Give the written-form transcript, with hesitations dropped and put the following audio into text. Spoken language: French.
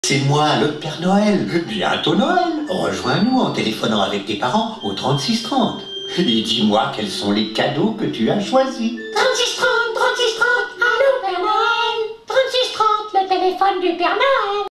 C'est moi, le Père Noël. Bientôt Noël. Rejoins-nous en téléphonant avec tes parents au 3630. Et dis-moi quels sont les cadeaux que tu as choisis. 3630, 3630, allô Père Noël. 3630, le téléphone du Père Noël.